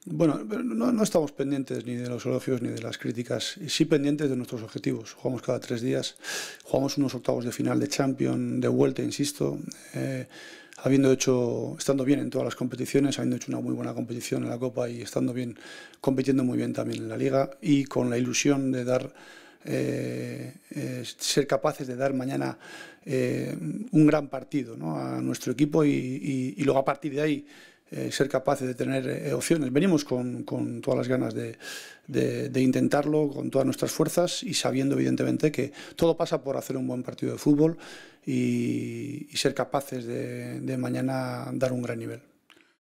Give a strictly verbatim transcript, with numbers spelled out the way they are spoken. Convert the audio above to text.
Bueno, no, no estamos pendientes ni de los elogios ni de las críticas, y sí pendientes de nuestros objetivos. Jugamos cada tres días, jugamos unos octavos de final de Champions, de vuelta, insisto, eh, habiendo hecho, estando bien en todas las competiciones, habiendo hecho una muy buena competición en la Copa y estando bien, compitiendo muy bien también en la Liga, y con la ilusión de dar, eh, eh, ser capaces de dar mañana eh, un gran partido, ¿no?, a nuestro equipo y, y, y luego a partir de ahí Eh, ser capaces de tener eh, opciones. Venimos con, con todas las ganas de, de, de intentarlo, con todas nuestras fuerzas y sabiendo evidentemente que todo pasa por hacer un buen partido de fútbol y, y ser capaces de, de mañana dar un gran nivel.